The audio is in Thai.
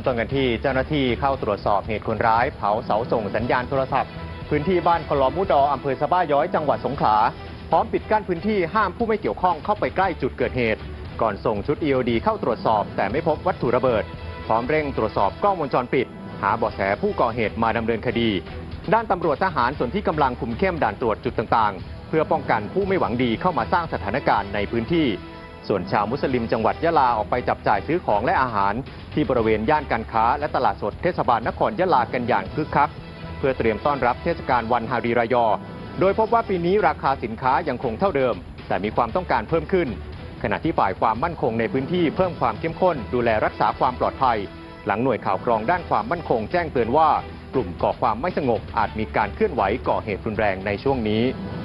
ต้นกันที่เจ้าหน้าที่เข้าตรวจสอบเหตุคนร้ายเผาเสาส่งสัญญาณโทรศัพท์พื้นที่บ้านคลอมุดออำเภอสะบ้าย้อยจังหวัดสงขลาพร้อมปิดกั้นพื้นที่ห้ามผู้ไม่เกี่ยวข้องเข้าไปใกล้จุดเกิดเหตุก่อนส่งชุด EOD เข้าตรวจสอบแต่ไม่พบวัตถุระเบิดพร้อมเร่งตรวจสอบกล้องวงจรปิดหาเบาะแสผู้ก่อเหตุมาดำเนินคดีด้านตำรวจทหารส่วนที่กำลังคุมเข้มด่านตรวจจุดต่างๆเพื่อป้องกันผู้ไม่หวังดีเข้ามาสร้างสถานการณ์ในพื้นที่ส่วนชาวมุสลิมจังหวัดยะลาออกไปจับจ่ายซื้อของและอาหารที่บริเวณย่านการค้าและตลาดสดเทศบาลนครยะลากันอย่างคึกคักเพื่อเตรียมต้อนรับเทศกาลวันฮารีรายอโดยพบว่าปีนี้ราคาสินค้ายังคงเท่าเดิมแต่มีความต้องการเพิ่มขึ้นขณะที่ฝ่ายความมั่นคงในพื้นที่เพิ่มความเข้มข้นดูแลรักษาความปลอดภัยหลังหน่วยข่าวกรองด้านความมั่นคงแจ้งเตือนว่ากลุ่มก่อความไม่สงบอาจมีการเคลื่อนไหวก่อเหตุรุนแรงในช่วงนี้